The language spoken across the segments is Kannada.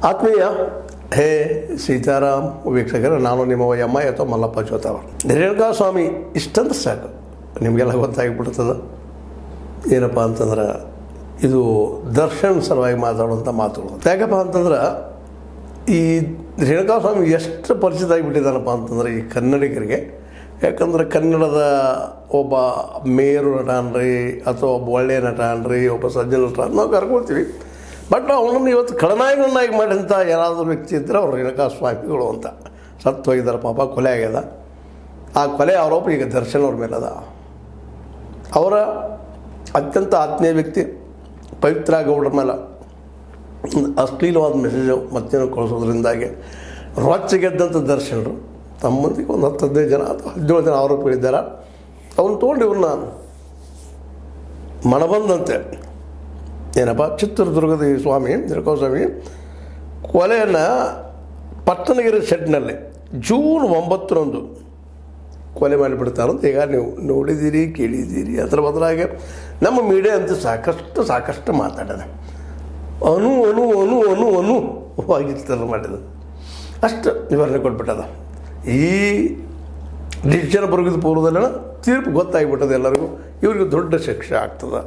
ಆತ್ಮೀಯ ಹೇ ಸೀತಾರಾಮ್ ವೀಕ್ಷಕರ, ನಾನು ನಿಮ್ಮ ಎಮ್ಮ ಅಥವಾ ಮಲ್ಲಪ್ಪ ಜೋತಾವ. ರೇಣುಕಾ ಸ್ವಾಮಿ ಇಷ್ಟಂದ್ರೆ ಸಾಕು, ನಿಮಗೆಲ್ಲ ಗೊತ್ತಾಗಿಬಿಡ್ತದೆ. ಏನಪ್ಪ ಅಂತಂದ್ರೆ ಇದು ದರ್ಶನ್ ಸಲುವಾಗಿ ಮಾತಾಡುವಂಥ ಮಾತುಗಳು. ಯಾಕಪ್ಪ ಅಂತಂದ್ರೆ ಈ ರೇಣುಕಾ ಸ್ವಾಮಿ ಎಷ್ಟು ಪರಿಚಿತ ಆಗಿಬಿಟ್ಟಿದ್ದಾನಪ್ಪ ಅಂತಂದ್ರೆ ಈ ಕನ್ನಡಿಗರಿಗೆ. ಯಾಕಂದ್ರೆ ಕನ್ನಡದ ಒಬ್ಬ ಮೇರು ನಟ ಅನ್ರಿ ಅಥವಾ ಒಬ್ಬ ಒಳ್ಳೆಯ ನಟ ಅನ್ರಿ, ಒಬ್ಬ ಸಜ್ಜನ ನಟ ನಾವು ಕರ್ಕೊಳ್ತೀವಿ. ಬಟ್ ಅವನನ್ನು ಇವತ್ತು ಖಳನಾಯಕನಾಗಿ ಮಾಡಿದಂಥ ಯಾರಾದರೂ ವ್ಯಕ್ತಿ ಇದ್ದರೆ ಅವ್ರು ರೇಣುಕಾ ಸ್ವಾಮಿಗಳು ಅಂತ. ಸತ್ತು ಹೋಗಿದ್ದಾರೆ ಪಾಪ, ಕೊಲೆ ಆಗ್ಯದ. ಆ ಕೊಲೆ ಆರೋಪ ಈಗ ದರ್ಶನ್ ಅವ್ರ ಮೇಲೆ ಅದ. ಅವರ ಅತ್ಯಂತ ಆತ್ಮೀಯ ವ್ಯಕ್ತಿ ಪವಿತ್ರ ಗೌಡರ ಮೇಲೆ ಅಶ್ಲೀಲವಾದ ಮೆಸೇಜು ಮತ್ತೇನೋ ಕಳಿಸೋದ್ರಿಂದಾಗಿ ರೊಚ್ಚಿಗೆದ್ದಂಥ ದರ್ಶನರು ತಮ್ಮಂದಿಗೆ ಒಂದು 10-15 ಜನ ಅಥವಾ 17 ಜನ ಆರೋಪಿಗಳಿದ್ದಾರೆ. ಅವನ್ನ ತೊಗೊಂಡು ಇವ್ರನ್ನ ಮನಬಂದಂತೆ ಏನಪ್ಪ ಚಿತ್ರದುರ್ಗದ ಈ ಸ್ವಾಮಿ ರೇಣುಕಾ ಸ್ವಾಮಿ ಕೊಲೆಯನ್ನು ಪಟ್ಟಣಗಿರಿ ಶೆಡ್ನಲ್ಲಿ ಜೂನ್ 9ರಂದು ಕೊಲೆ ಮಾಡಿಬಿಡ್ತಾರಂತ ಈಗ ನೀವು ನೋಡಿದ್ದೀರಿ, ಕೇಳಿದ್ದೀರಿ. ಅದರ ಬದಲಾಗಿ ನಮ್ಮ ಮೀಡಿಯಾ ಅಂತೂ ಸಾಕಷ್ಟು ಮಾತಾಡಿದೆ. ಅನುವಾಗಿರ್ತಾರೆ ಮಾಡಿದ ಅಷ್ಟು ವಿವರಣೆ ಕೊಟ್ಬಿಟ್ಟದ. ಈ ಡಿಸಿಷನ್ ಬರೋಗಿದ ಪೂರ್ವದಲ್ಲೆಲ್ಲ ತೀರ್ಪು ಗೊತ್ತಾಗಿಬಿಟ್ಟದೆ ಎಲ್ಲರಿಗೂ. ಇವ್ರಿಗೆ ದೊಡ್ಡ ಶಿಕ್ಷೆ ಆಗ್ತದೆ.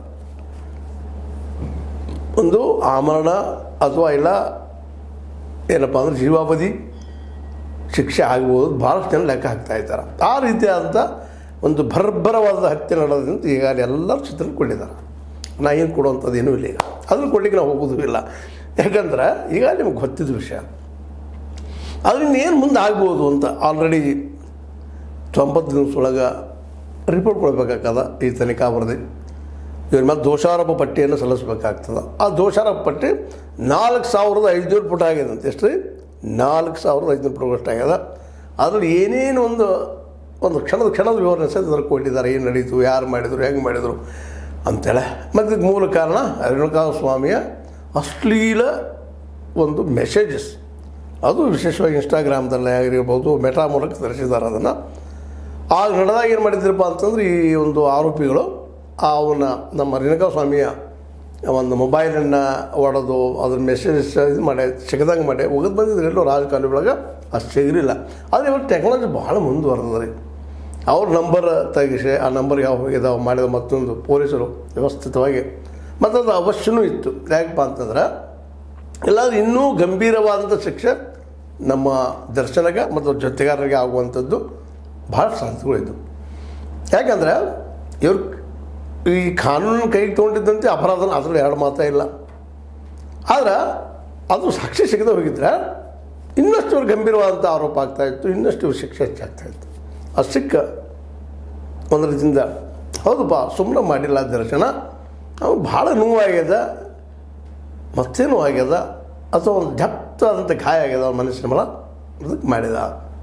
ಒಂದು ಆಮರಣ ಅಥವಾ ಇಲ್ಲ ಏನಪ್ಪ ಅಂದ್ರೆ ಜೀವಾವಧಿ ಶಿಕ್ಷೆ ಆಗ್ಬೋದು. ಭಾಳಷ್ಟು ಜನ ಲೆಕ್ಕ ಹಾಕ್ತಾ ಇದ್ದಾರೆ. ಆ ರೀತಿಯಾದಂಥ ಒಂದು ಭರ್ಭರವಾದ ಹತ್ಯೆ ನಡೆದಂತ ಈಗಾಗಲೇ ಎಲ್ಲರೂ ಚಿತ್ರ ಕೊಟ್ಟಿದ್ದಾರೆ. ನಾ ಏನು ಕೊಡುವಂಥದ್ದು ಏನೂ ಇಲ್ಲ. ಈಗ ಅದನ್ನು ಕೊಡಲಿಕ್ಕೆ ನಾವು ಹೋಗೋದು ಇಲ್ಲ. ಯಾಕಂದ್ರೆ ಈಗ ನಿಮ್ಗೆ ಗೊತ್ತಿದ್ದ ವಿಷಯ. ಅದರಿಂದ ಏನು ಮುಂದೆ ಆಗ್ಬೋದು ಅಂತ ಆಲ್ರೆಡಿ 90 ದಿವಸದೊಳಗೆ ರಿಪೋರ್ಟ್ ಕೊಡಬೇಕಾಗ್ತದ. ಈ ತನಿಖಾ ವರದಿ ಇವ್ರ ಮೇಲೆ ದೋಷಾರೋಪ ಪಟ್ಟಿಯನ್ನು ಸಲ್ಲಿಸಬೇಕಾಗ್ತದೆ. ಆ ದೋಷಾರೋಪ ಪಟ್ಟಿ 4500 ಪುಟ ಆಗಿದೆ ಅಂತ. ಎಷ್ಟು ರೀ? 4500 ಪುಟಗಳಷ್ಟು ಆಗ್ಯದ. ಅದರಲ್ಲಿ ಏನೇನು ಒಂದು ಕ್ಷಣದ ವಿವರಣೆ ಸಹ ಅದರ ಕೊಟ್ಟಿದ್ದಾರೆ. ಏನು ನಡೀತು, ಯಾರು ಮಾಡಿದರು, ಹೆಂಗೆ ಮಾಡಿದರು ಅಂತೇಳಿ. ಮತ್ತು ಇದಕ್ಕೆ ಮೂಲ ಕಾರಣ ರೇಣುಕಾ ಸ್ವಾಮಿಯ ಅಶ್ಲೀಲ ಒಂದು ಮೆಸೇಜಸ್. ಅದು ವಿಶೇಷವಾಗಿ ಇನ್ಸ್ಟಾಗ್ರಾಮ್ದಲ್ಲೇ ಆಗಿರ್ಬೋದು, ಮೆಟಾ ಮೂಲಕ ತರಿಸಿದ್ದಾರೆ ಅದನ್ನು. ಆಗ ನಡೆದಾಗ ಏನು ಮಾಡಿದ್ರಪ್ಪ ಅಂತಂದ್ರೆ ಈ ಒಂದು ಆರೋಪಿಗಳು ಅವನ ನಮ್ಮ ರೇಣುಕಾ ಸ್ವಾಮಿಯ ಒಂದು ಮೊಬೈಲನ್ನು ಒಡೆದು ಅದ್ರ ಮೆಸೇಜಸ್ ಇದು ಮಾಡಿ ಸಿಗದಂಗೆ ಮಾಡಿ ಒಗದು ಬಂದಿದ್ರು. ಎಲ್ಲೋ ರಾಜಕಾರಣಿ ಒಳಗೆ ಅಷ್ಟು ಸಿಗಲಿಲ್ಲ. ಆದರೆ ಇವಾಗ ಟೆಕ್ನಾಲಜಿ ಭಾಳ ಮುಂದುವರೆದ ರೀ. ಅವ್ರ ನಂಬರ್ ತೆಗಿಸಿ ಆ ನಂಬರ್ ಯಾವ ಹೋಗಿದಾವೆ ಮಾಡಿದ ಮತ್ತೊಂದು ಪೊಲೀಸರು ವ್ಯವಸ್ಥಿತವಾಗಿ ಮತ್ತು ಅದು ಅವಶ್ಯನೂ ಇತ್ತು. ಯಾಕಪ್ಪ ಅಂತಂದ್ರೆ ಎಲ್ಲಾದರೂ ಇನ್ನೂ ಗಂಭೀರವಾದಂಥ ಶಿಕ್ಷೆ ನಮ್ಮ ದರ್ಶನಗೆ ಮತ್ತು ಜೊತೆಗಾರರಿಗೆ ಆಗುವಂಥದ್ದು ಭಾಳ ಸಾಧ್ಯತೆಗಳಿದ್ದು. ಯಾಕಂದರೆ ಇವ್ರು ಈ ಕಾನೂನನ್ನು ಕೈಗೆ ತೊಗೊಂಡಿದ್ದಂತೆ ಅಪರಾಧನ ಅದರಲ್ಲಿ ಎರಡು ಮಾತಾ ಇಲ್ಲ. ಆದ್ರೆ ಅದು ಸಾಕ್ಷಿ ಸಿಗದೆ ಹೋಗಿದ್ರೆ ಇನ್ನಷ್ಟು ಇವ್ರು ಗಂಭೀರವಾದಂಥ ಆರೋಪ ಆಗ್ತಾಯಿತ್ತು, ಇನ್ನಷ್ಟು ಇವ್ರು ಶಿಕ್ಷೆ ಹೆಚ್ಚಾಗ್ತಾಯಿತ್ತು. ಅದು ಸಿಕ್ಕ ಒಂದು ರೀತಿಯಿಂದ ಹೌದಪ್ಪ ಸುಮ್ಮನೆ ಮಾಡಿಲ್ಲ ದರ್ಶನ, ಅವ್ನು ಭಾಳ ನೋವಾಗ್ಯದ, ಮತ್ತೇನೂ ಆಗ್ಯದ ಅಥವಾ ಒಂದು ಜಪ್ತಾದಂಥ ಗಾಯ ಆಗ್ಯದ ಅವ್ನ ಮನಸ್ಸಿನ ಮೇಲೆ, ಅದಕ್ಕೆ ಮಾಡಿದ.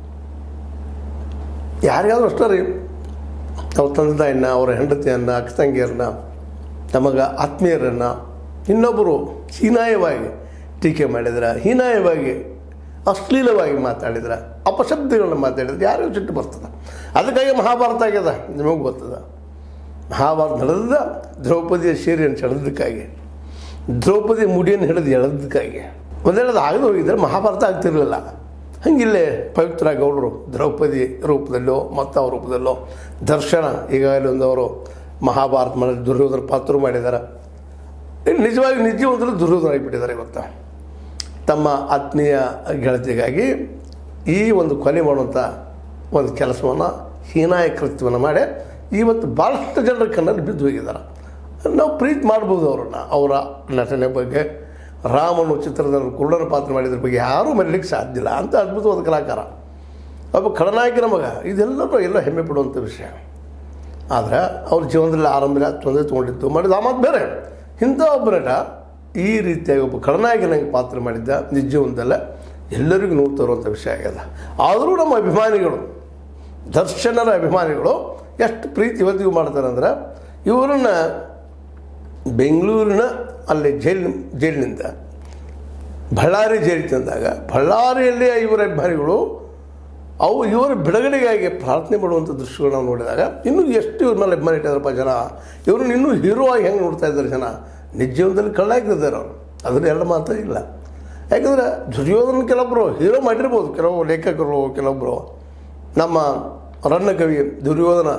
ಯಾರಿಗಾದ್ರೂ ಅಷ್ಟೇ ರೀ, ಅವ್ರ ತಂದೆ ತಾಯಿನ, ಅವರ ಹೆಂಡತಿಯನ್ನು, ಅಕ್ಕ ತಂಗಿಯರನ್ನ, ನಮಗೆ ಆತ್ಮೀಯರನ್ನು ಇನ್ನೊಬ್ಬರು ಹೀನಾಯವಾಗಿ ಟೀಕೆ ಮಾಡಿದ್ರೆ, ಹೀನಾಯವಾಗಿ ಅಶ್ಲೀಲವಾಗಿ ಮಾತಾಡಿದ್ರೆ, ಅಪಶಬ್ದಗಳನ್ನ ಮಾತಾಡಿದ್ರೆ ಯಾರಿಗೂ ಸಿಟ್ಟು ಬರ್ತದೆ. ಅದಕ್ಕಾಗಿ ಮಹಾಭಾರತ ಆಗ್ಯದ. ನಿಮಗೆ ಗೊತ್ತದ, ಮಹಾಭಾರತ ನಡೆದ ದ್ರೌಪದಿಯ ಸೀರೆಯನ್ನು ಸೆಳೆದಕ್ಕಾಗಿ, ದ್ರೌಪದಿ ಮುಡಿಯನ್ನು ಹಿಡಿದು ಎಳೆದಕ್ಕಾಗಿ. ಒಂದೇಳದು ಆಗದೆ ಹೋಗಿದ್ರೆ ಮಹಾಭಾರತ ಆಗ್ತಿರಲಿಲ್ಲ. ಹಂಗಿಲ್ಲೇ ಪವಿತ್ರ ಗೌಡರು ದ್ರೌಪದಿ ರೂಪದಲ್ಲೋ ಮತ್ತು ಅವ್ರ ರೂಪದಲ್ಲೋ ದರ್ಶನ ಈಗಾಗಲೇ ಒಂದು ಅವರು ಮಹಾಭಾರತ ಮಾಡಿ ದುರ್ಯೋಧನ ಪಾತ್ರ ಮಾಡಿದ್ದಾರೆ. ನಿಜವಾಗಿ ನಿಜವಂತಲೂ ದುರ್ಯೋಧನ ಆಗಿಬಿಟ್ಟಿದ್ದಾರೆ. ಇವತ್ತು ತಮ್ಮ ಆತ್ಮೀಯ ಗೆಳತಿಗಾಗಿ ಈ ಒಂದು ಕೊಲೆ ಮಾಡುವಂಥ ಒಂದು ಕೆಲಸವನ್ನು, ಹೀನಾಯ ಕೃತ್ಯವನ್ನು ಮಾಡಿ ಇವತ್ತು ಭಾಳಷ್ಟು ಜನರ ಕಣ್ಣಲ್ಲಿ ಬಿದ್ದು ಹೋಗಿದ್ದಾರೆ. ನಾವು ಪ್ರೀತಿ ಮಾಡ್ಬೋದು ಅವರನ್ನು, ಅವರ ನಟನೆ ಬಗ್ಗೆ. ರಾಮನು ಚಿತ್ರದಲ್ಲಿ ಕುರುಡನ ಪಾತ್ರ ಮಾಡಿದ್ರ ಬಗ್ಗೆ ಯಾರೂ ಮರೀಲಿಕ್ಕೆ ಸಾಧ್ಯ ಇಲ್ಲ. ಅಂತ ಅದ್ಭುತವಾದ ಕಲಾಕಾರ, ಒಬ್ಬ ಖಳನಾಯಕನ ಮಗ. ಇದೆಲ್ಲರೂ ಎಲ್ಲ ಹೆಮ್ಮೆ ಪಡುವಂಥ ವಿಷಯ. ಆದರೆ ಅವ್ರ ಜೀವನದಲ್ಲಿ ಆರಂಭದಲ್ಲಿ ತೊಂದರೆ ತೊಗೊಂಡಿದ್ದು ಮಾಡಿದ್ದು ಆ ಮಾತು ಬೇರೆ. ಇಂಥ ಒಬ್ಬ ನಟ ಈ ರೀತಿಯಾಗಿ ಒಬ್ಬ ಖಳನಾಯಕನಾಗಿ ಪಾತ್ರ ಮಾಡಿದ್ದ ನಿಜ ಜೀವನದಲ್ಲೇ ಎಲ್ಲರಿಗೂ ನೋಡ್ತಾ ಇರುವಂಥ ವಿಷಯ ಆಗ್ಯದ. ಆದರೂ ನಮ್ಮ ಅಭಿಮಾನಿಗಳು, ದರ್ಶನರ ಅಭಿಮಾನಿಗಳು ಎಷ್ಟು ಪ್ರೀತಿ ಇವತ್ತಿಗೂ ಮಾಡ್ತಾರೆ ಅಂದರೆ, ಇವರನ್ನು ಬೆಂಗಳೂರಿನ ಅಲ್ಲಿ ಜೈಲಿನಿಂದ ಬಳ್ಳಾರಿ ಜೈಲಿಗೆ ತಂದಾಗ ಬಳ್ಳಾರಿಯಲ್ಲಿ ಇವರ ಅಭಿಮಾನಿಗಳು ಇವರ ಬಿಡುಗಡೆಗಾಗಿ ಪ್ರಾರ್ಥನೆ ಮಾಡುವಂಥ ದೃಶ್ಯಗಳು ನಾವು ನೋಡಿದಾಗ ಇನ್ನೂ ಎಷ್ಟು ಇವ್ರ ಮೇಲೆ ಅಭಿಮಾನ ಇಟ್ಟಿದ್ದಾರಪ್ಪ ಜನ. ಇವ್ರನ್ನ ಇನ್ನೂ ಹೀರೋ ಆಗಿ ಹೆಂಗೆ ನೋಡ್ತಾ ಇದ್ದಾರೆ ಜನ. ನಿಜ ಜೀವನದಲ್ಲಿ ಕಳ್ಳಾಗಿದ್ದಾರೆ ಅವರು, ಅದರಲ್ಲಿ ಎರಡು ಮಾತು ಇಲ್ಲ. ಯಾಕಂದರೆ ದುರ್ಯೋಧನ ಕೆಲವೊಬ್ಬರು ಹೀರೋ ಮಾಡಿರ್ಬೋದು, ಕೆಲವು ಲೇಖಕರು, ಕೆಲವೊಬ್ಬರು ನಮ್ಮ ರನ್ನಕವಿ ದುರ್ಯೋಧನ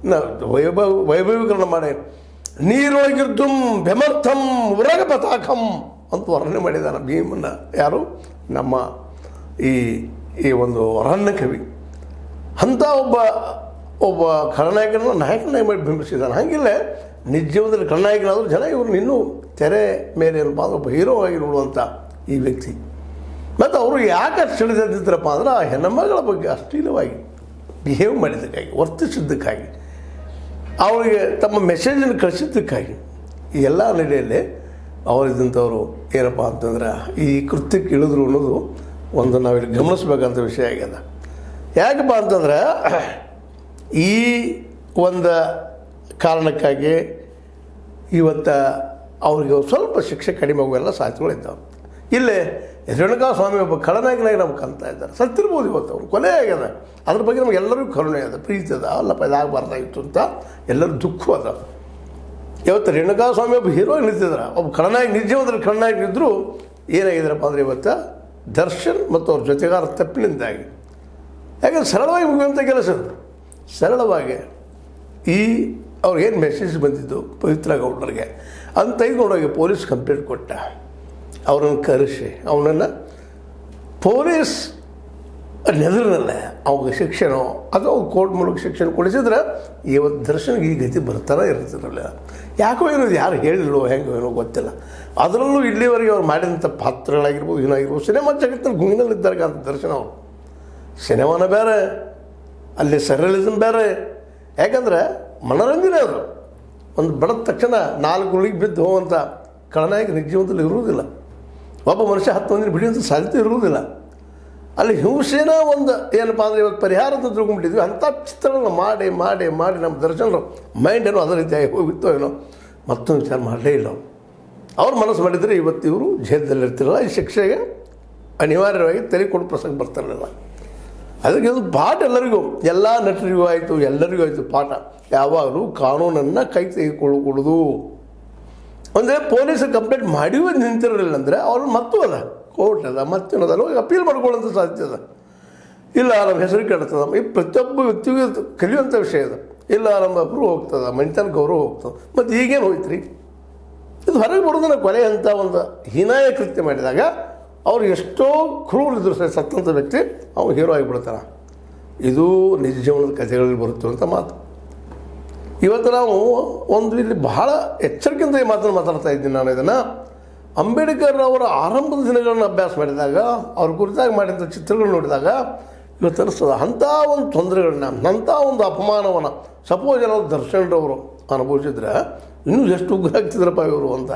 ವೈಭವೀಕರಣ ಮಾಡಿ ನೀರೊಳಗಿರ್ದು ಬೆಮರ್ಥಂ ಉರಗ ಪತಾಕಂ ಅಂತ ವರ್ಣನೆ ಮಾಡಿದ್ದಾನೆ ಭೀಮನ್ನ. ಯಾರು? ನಮ್ಮ ಈ ಒಂದು ರನ್ನಕವಿ. ಅಂಥ ಒಬ್ಬ ಖಳನಾಯಕನ ನಾಯಕನಾಗಿ ಮಾಡಿ ಬಿಂಬಿಸಿದ್ದಾನೆ. ಹಾಗಿಲ್ಲ ನಿಜ ಜೀವನದಲ್ಲಿ ಖಳನಾಯಕನಾದರೂ ಜನ ಇವ್ರನ್ನ ಇನ್ನೂ ತೆರೆ ಮೇಲೆ ಏನಪ್ಪ ಅಂದ್ರೆ ಒಬ್ಬ ಹೀರೋ ಆಗಿ ನೋಡುವಂಥ ಈ ವ್ಯಕ್ತಿ. ಮತ್ತು ಅವರು ಯಾಕೆ ಅಷ್ಟು ತಿಳಿದಿದ್ರಪ್ಪ ಅಂದ್ರೆ ಆ ಹೆಣ್ಣುಮಗಳ ಬಗ್ಗೆ ಅಶ್ಲೀಲವಾಗಿ ಬಿಹೇವ್ ಮಾಡಿದ್ದಕ್ಕಾಗಿ, ವರ್ತಿಸಿದ್ದಕ್ಕಾಗಿ, ಅವರಿಗೆ ತಮ್ಮ ಮೆಸೇಜನ್ನು ಕಳಿಸಿದ್ದಕ್ಕಾಗಿ ಈ ಎಲ್ಲ ನೆಲೆಯಲ್ಲಿ ಅವರಿದ್ದಂಥವ್ರು ಏನಪ್ಪ ಅಂತಂದ್ರೆ ಈ ಕೃತ್ಯಕ್ಕೆ ಇಳಿದ್ರು ಅನ್ನೋದು ಒಂದು ನಾವಿಲ್ಲಿ ಗಮನಿಸ್ಬೇಕಂತ ವಿಷಯ ಆಗ್ಯದ. ಯಾಕಪ್ಪ ಅಂತಂದ್ರೆ ಈ ಒಂದು ಕಾರಣಕ್ಕಾಗಿ ಇವತ್ತು ಅವ್ರಿಗೆ ಸ್ವಲ್ಪ ಶಿಕ್ಷೆ ಕಡಿಮೆ ಆಗುವೆಲ್ಲ ಸಾಧ್ಯತೆಗಳಿದ್ದಾವೆ. ಇಲ್ಲೇ ರೇಣುಕಾಸ್ವಾಮಿ ಸ್ವಾಮಿ ಒಬ್ಬ ಖಳನಾಯಕನಾಗಿ ನಮ್ಗೆ ಕಾಣ್ತಾ ಇದ್ದಾರೆ. ಸತ್ತಿರ್ಬೋದು ಇವತ್ತು ಅವ್ರು, ಕೊಲೆ ಆಗ್ಯದ. ಅದ್ರ ಬಗ್ಗೆ ನಮ್ಗೆ ಎಲ್ಲರಿಗೂ ಕರುಣೆ ಅದ, ಪ್ರೀತಿ ಅದ. ಅಲ್ಲಪ್ಪ ಇದಾಗಬಾರ್ದಾಗಿತ್ತು ಅಂತ ಎಲ್ಲರೂ ದುಃಖ ಅದ. ಇವತ್ತು ರೇಣುಕಾಸ್ವಾಮಿ ಒಬ್ಬ ಹೀರೋ ನಿಂತಿದ್ದಾರೆ, ಒಬ್ಬ ಖಳನಾಯಕ, ನಿಜವಾದಲ್ಲಿ ಖಳನಾಯಕ ಇದ್ದರೂ ಏನಾಗಿದ್ದಾರಪ್ಪ ಅಂದರೆ ಇವತ್ತು ದರ್ಶನ್ ಮತ್ತು ಅವ್ರ ಜೊತೆಗಾರ ತಪ್ಪಿನಿಂದಾಗಿ. ಯಾಕಂದ್ರೆ ಸರಳವಾಗಿ ಮುಗಿಯುವಂಥ ಕೆಲಸ, ಸರಳವಾಗಿ ಅವ್ರಿಗೇನು ಮೆಸೇಜ್ ಬಂದಿದ್ದು ಪವಿತ್ರ ಗೌಡರಿಗೆ ಅಂತ ತೆಗೆದುಕೊಂಡೋಗಿ ಪೊಲೀಸ್ ಕಂಪ್ಲೇಂಟ್ ಕೊಟ್ಟ. ಅವ್ರನ್ನ ಕರೆಸಿ ಅವನನ್ನು ಪೊಲೀಸ್ ನೆದರಿನಲ್ಲೇ ಅವ್ರಿಗೆ ಶಿಕ್ಷಣ ಅಥವಾ ಕೋರ್ಟ್ ಮೂಲಕ ಶಿಕ್ಷಣ ಕೊಡಿಸಿದ್ರೆ ಇವತ್ತು ದರ್ಶನ್ಗೆ ಈ ಗತಿ ಬರ್ತಾನೆ ಇರ್ತಿರಲಿಲ್ಲ. ಯಾಕೋ ಏನೋ ಯಾರು ಹೇಳಿಲ್ಲೋ ಹೆಂಗೋ ಏನೋ ಗೊತ್ತಿಲ್ಲ. ಅದರಲ್ಲೂ ಇಲ್ಲಿವರೆಗೆ ಅವ್ರು ಮಾಡಿದಂಥ ಪಾತ್ರಗಳಾಗಿರ್ಬೋದು, ಏನಾಗಿರ್ಬೋದು, ಸಿನಿಮಾ ಜಗತ್ತಿನಲ್ಲಿ ಗುಂಗಿನಲ್ಲಿದ್ದಾರೆ ಅಂತ ದರ್ಶನ ಅವರು. ಸಿನಿಮಾನ ಬೇರೆ, ಅಲ್ಲಿ ಸರಳಿಸಮ್ ಬೇರೆ. ಯಾಕಂದರೆ ಮನೋರಂಜನೆ ಅದು. ಒಂದು ಬಡದ ತಕ್ಷಣ 4 ಗುಳಿಗೆ ಬಿದ್ದು ಹೋಗುವಂಥ ಖಳನಾಯಕ ನಿಜ ಜೀವನದಲ್ಲಿ ಇರುವುದಿಲ್ಲ. ಒಬ್ಬ ಮನುಷ್ಯ 10 ಮಂದಿನ ಬಿಡಿಯುವಂಥ ಸಾಧ್ಯತೆ ಇರುವುದಿಲ್ಲ. ಅಲ್ಲಿ ಹಿಂಸೆನ ಒಂದು ಏನಪ್ಪ ಅಂದರೆ ಇವತ್ತು ಪರಿಹಾರದ ತಿಳ್ಕೊಂಡ್ಬಿಟ್ಟಿದ್ವಿ. ಅಂಥ ಚಿತ್ರಗಳನ್ನ ಮಾಡಿ ಮಾಡಿ ಮಾಡಿ ನಮ್ಮ ದರ್ಶನರು ಮೈಂಡ್ ಏನೋ ಅದೇ ರೀತಿಯಾಗಿ ಹೋಗಿತ್ತೋ ಏನೋ ಮತ್ತೊಂದು ವಿಚಾರ ಮಾಡಲೇ ಇಲ್ಲ. ಅವ್ರು ಮನಸ್ಸು ಮಾಡಿದರೆ ಇವತ್ತು ಇವರು ಜೈಲದಲ್ಲಿರ್ತಿರಲ್ಲ, ಈ ಶಿಕ್ಷೆಗೆ ಅನಿವಾರ್ಯವಾಗಿ ತೆರೆ ಕೊಡೋ ಪ್ರಸಂಗ ಬರ್ತಿರಲಿಲ್ಲ. ಅದಕ್ಕೆ ಒಂದು ಪಾಠ ಎಲ್ಲರಿಗೂ, ಎಲ್ಲ ನಟರಿಗೂ ಆಯಿತು, ಎಲ್ಲರಿಗೂ ಆಯಿತು ಪಾಠ. ಯಾವಾಗಲೂ ಕಾನೂನನ್ನು ಕೈ ತೆಗೆದುಕೊಳ್ಳಕೂಡದು. ಅಂದರೆ ಪೊಲೀಸರು ಕಂಪ್ಲೇಂಟ್ ಮಾಡಿಯೂ ನಿಂತಿರಲಿಲ್ಲ ಅಂದರೆ ಅವ್ರು ಮತ್ತೂ ಅದ, ಕೋರ್ಟ್ ಅದ, ಮತ್ತೇನದಲ್ಲ, ಹೋಗಿ ಅಪೀಲ್ ಮಾಡ್ಕೊಳ್ಳೋಂಥ ಸಾಧ್ಯತೆ ಅದ. ಇಲ್ಲ ನಮ್ಮ ಹೆಸರು ಕೆಡ್ತದ, ಈ ಪ್ರತಿಯೊಬ್ಬ ವ್ಯಕ್ತಿಗೂ ಕಲಿಯುವಂಥ ವಿಷಯ ಅದು. ಇಲ್ಲ ನಮ್ಮ ಅಪ್ರೂ ಹೋಗ್ತದೆ, ಮನಿತನ ಗೌರವ ಹೋಗ್ತದೆ. ಮತ್ತು ಈಗೇನು ಹೋಯ್ತು ರೀ, ಇದು ಹೊರಗೆ ಬರೋದನ್ನ ಕೊಲೆ ಅಂತ ಒಂದು ಹೀನಾಯ ಕೃತ್ಯ ಮಾಡಿದಾಗ ಅವ್ರು ಎಷ್ಟೋ ಕ್ರೂರ ಇದ್ರು ಸರ್, ಸತ್ತಂಥ ವ್ಯಕ್ತಿ ಅವ್ನು ಹೀರೋ ಆಗಿಬಿಡ್ತಾನೆ. ಇದು ನಿಜ ಜೀವನದ ಕಥೆಗಳಲ್ಲಿ ಬರುತ್ತಿರುವಂಥ ಮಾತು. ಇವತ್ತು ನಾವು ಒಂದು ಇಲ್ಲಿ ಬಹಳ ಎಚ್ಚರಿಕೆಯಿಂದ ಈ ಮಾತನ್ನು ಮಾತಾಡ್ತಾ ಇದ್ದೀನಿ ನಾನು. ಇದನ್ನು ಅಂಬೇಡ್ಕರ್ ಅವರ ಆರಂಭದ ದಿನಗಳನ್ನು ಅಭ್ಯಾಸ ಮಾಡಿದಾಗ, ಅವ್ರ ಕುರಿತಾಗಿ ಮಾಡಿದಂಥ ಚಿತ್ರಗಳು ನೋಡಿದಾಗ ಇವತ್ತು ಅನಿಸ್ತದೆ ಅಂಥ ಒಂದು ತೊಂದರೆಗಳನ್ನ, ಅಂಥ ಒಂದು ಅಪಮಾನವನ್ನು ಸಪೋಸ್ ಏನಾದ್ರು ದರ್ಶನ್ರವರು ಅನುಭವಿಸಿದ್ರೆ ಇನ್ನೂ ಎಷ್ಟು ಉಗ್ರ ಆಗ್ತಿದ್ರಪ್ಪ ಇವರು ಅಂತ.